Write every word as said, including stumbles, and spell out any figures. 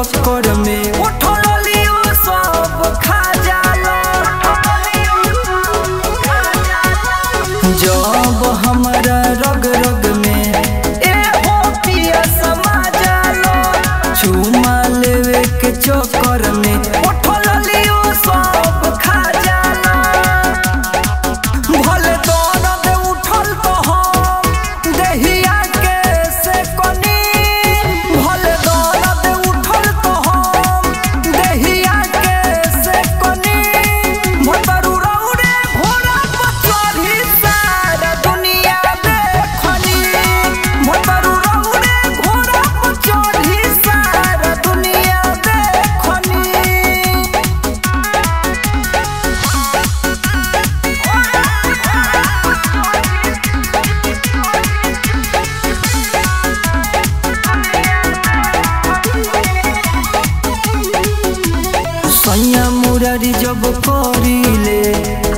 चक्कर में उठल लियो सब खा जाला। जब हमारा रग रग में ए हो पिया समा जाला, चुमा लेवे के चक्कर में उठल लियो सब खा जाला। भले दर्द उठल तो हम देहिया के से कनी, भले दर्द उठल तो हम देहिया के से कनी। भतरू रौरे घोड़ा पर चढ़ी सारा दुनिया देखनी, भतरू रौरे घोड़ा पर चढ़ी सारा दुनिया देखनी। सैया मुरारी जब करीले